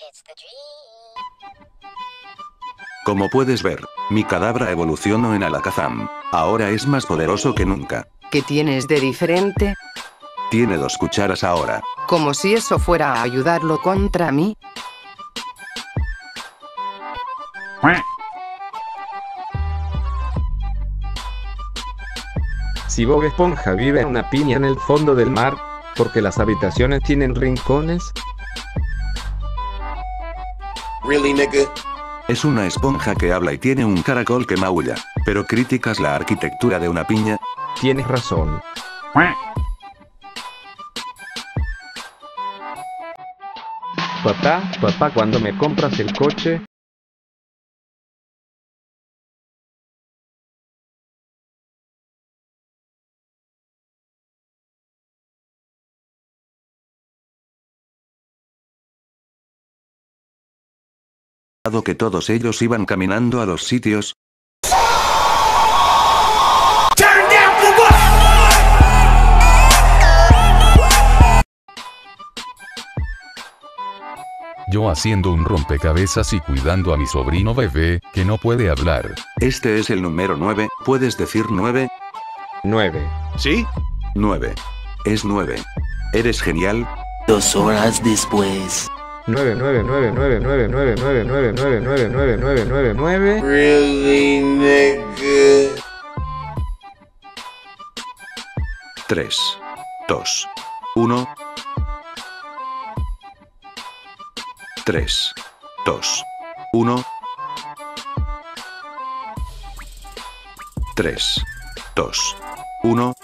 Como puedes ver, mi cadabra evolucionó en Alakazam. Ahora es más poderoso que nunca. ¿Qué tienes de diferente? Tiene 2 cucharas ahora. Como si eso fuera a ayudarlo contra mí. Si Bob Esponja vive en una piña en el fondo del mar, porque las habitaciones tienen rincones. Really, nigga? Es una esponja que habla y tiene un caracol que maulla. Pero criticas la arquitectura de una piña. Tienes razón. Papá, ¿cuándo me compras el coche? Dado que todos ellos iban caminando a los sitios. Yo haciendo un rompecabezas y cuidando a mi sobrino bebé, que no puede hablar. Este es el número 9, ¿puedes decir 9? 9. ¿Sí? 9. Es 9. Eres genial. 2 horas después. 9. Really, nigga? 3, 2, 1. 3, 2, 1. 3, 2, 1.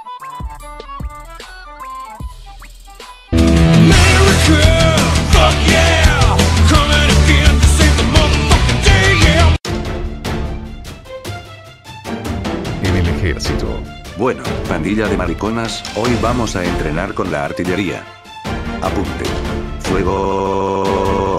En el ejército. Bueno, pandilla de mariconas, hoy vamos a entrenar con la artillería. Apunte. Fuego.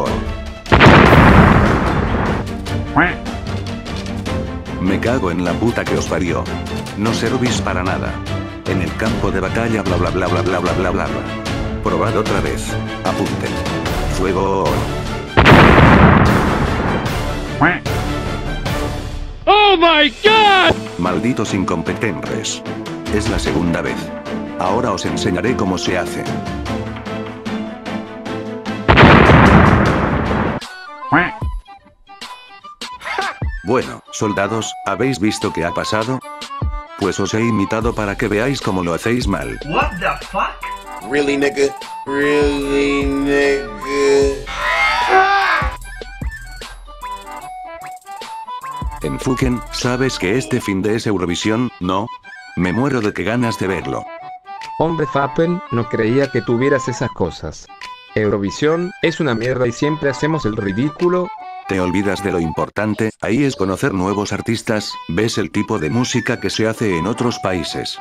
Me cago en la puta que os parió. No servís para nada. En el campo de batalla bla bla bla bla bla bla bla bla. Probad otra vez. Apunten. Fuego. Oh my god! Malditos incompetentes. Es la segunda vez. Ahora os enseñaré cómo se hace. Bueno, soldados, ¿habéis visto qué ha pasado? Pues os he imitado para que veáis cómo lo hacéis mal. What the fuck? Really, nigga? Really, nigga? Enfuken, ¿sabes que este fin de es Eurovisión, no? Me muero de que ganas de verlo. Hombre Fappen, no creía que tuvieras esas cosas. Eurovisión es una mierda y siempre hacemos el ridículo. Te olvidas de lo importante, ahí es conocer nuevos artistas, ves el tipo de música que se hace en otros países.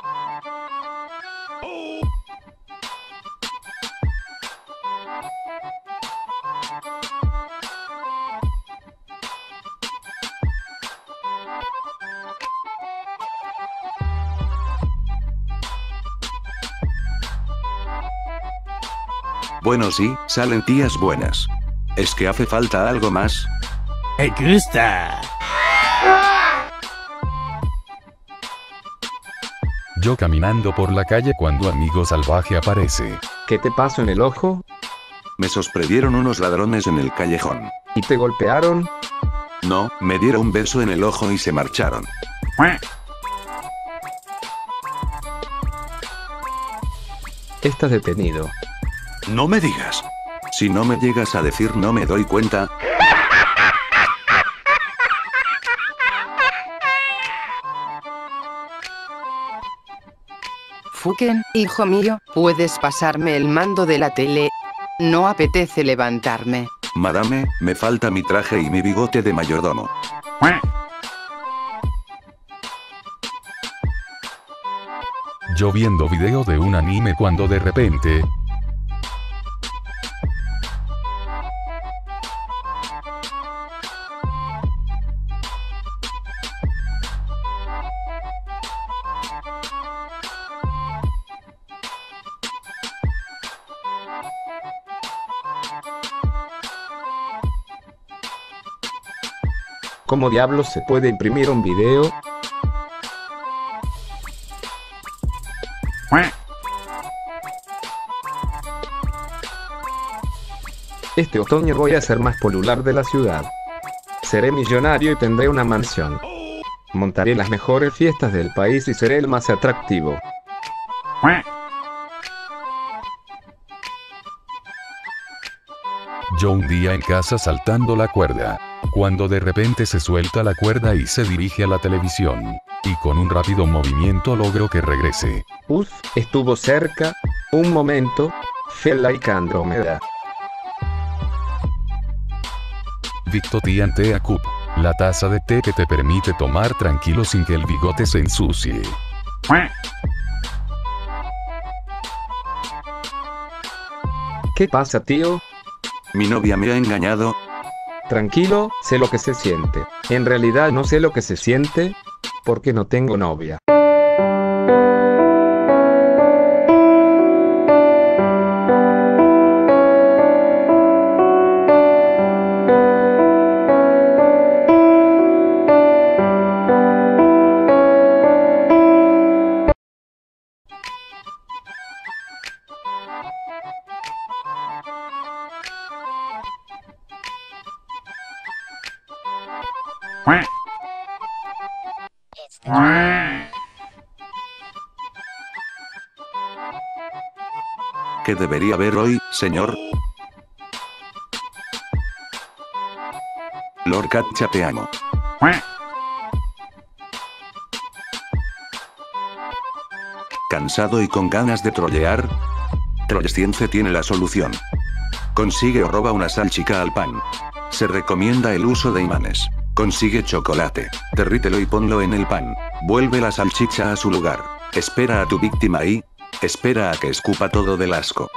Bueno, sí, salen tías buenas. ¿Es que hace falta algo más? Me gusta. Yo caminando por la calle cuando amigo salvaje aparece. ¿Qué te pasó en el ojo? Me sorprendieron unos ladrones en el callejón. ¿Y te golpearon? No, me dieron un beso en el ojo y se marcharon. Estás detenido. No me digas. Si no me llegas a decir no me doy cuenta. Fuken, hijo mío, ¿puedes pasarme el mando de la tele? No apetece levantarme. Madame, me falta mi traje y mi bigote de mayordomo. Yo viendo video de un anime cuando de repente... ¿Cómo diablos se puede imprimir un video? Este otoño voy a ser más popular de la ciudad. Seré millonario y tendré una mansión. Montaré las mejores fiestas del país y seré el más atractivo. Yo un día en casa saltando la cuerda, cuando de repente se suelta la cuerda y se dirige a la televisión, y con un rápido movimiento logro que regrese. Uf, estuvo cerca. Un momento. Felt like Andrómeda. Victotian Tea Cup, la taza de té que te permite tomar tranquilo sin que el bigote se ensucie. ¿Qué pasa, tío? Mi novia me ha engañado. Tranquilo, sé lo que se siente. En realidad no sé lo que se siente, porque no tengo novia. ¿Qué debería haber hoy, señor? Lord Catcha, te amo. ¿Cansado y con ganas de trollear? Trollescience tiene la solución. Consigue o roba una salchicha al pan. Se recomienda el uso de imanes. Consigue chocolate. Derrítelo y ponlo en el pan. Vuelve la salchicha a su lugar. Espera a tu víctima y... espera a que escupa todo del asco.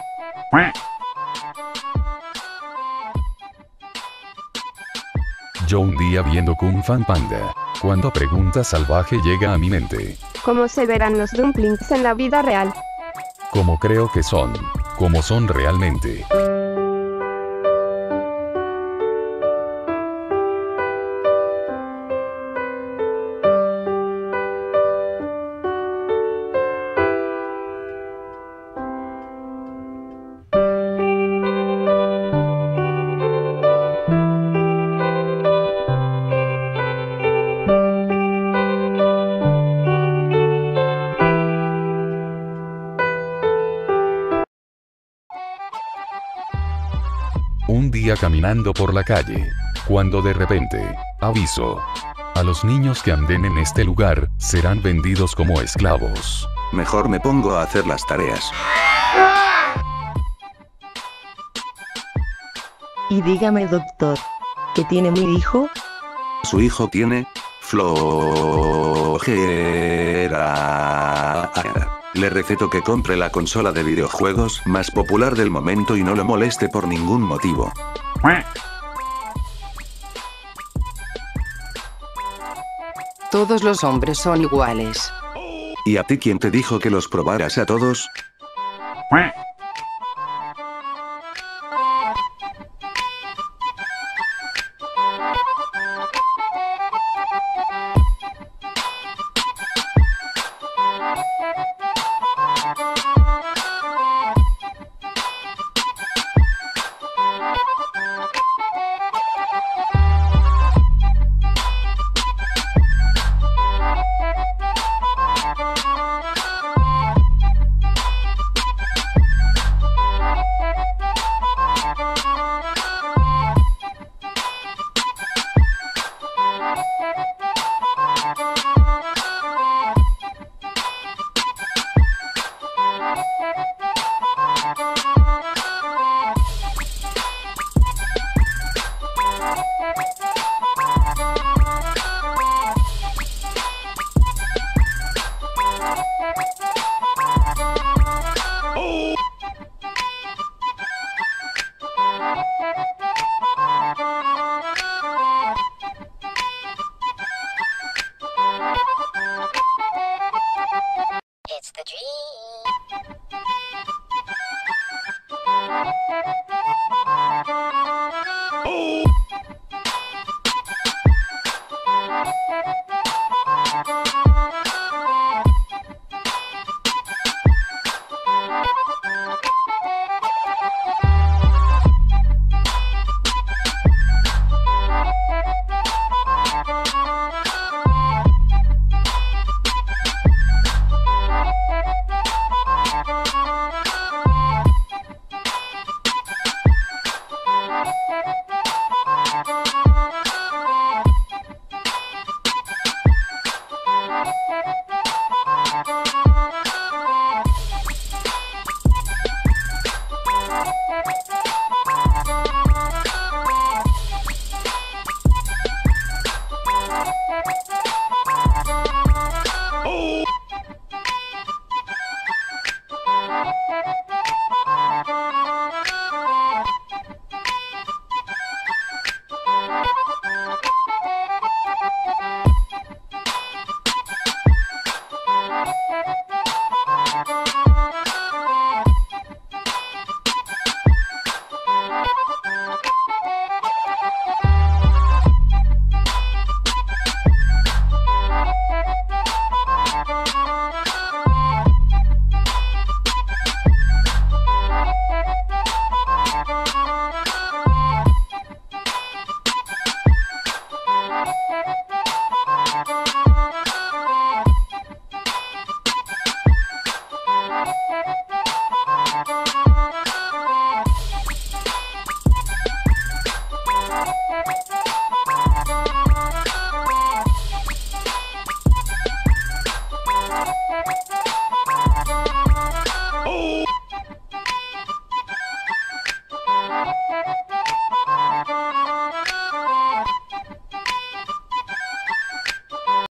Yo un día viendo Kung Fan Panda, cuando pregunta salvaje llega a mi mente. ¿Cómo se verán los dumplings en la vida real? Como creo que son, como son realmente. Un día caminando por la calle, cuando de repente, aviso. A los niños que anden en este lugar, serán vendidos como esclavos. Mejor me pongo a hacer las tareas. Y dígame, doctor, ¿qué tiene mi hijo? Su hijo tiene... flojera. Le receto que compre la consola de videojuegos más popular del momento y no lo moleste por ningún motivo. Todos los hombres son iguales. ¿Y a ti quién te dijo que los probaras a todos?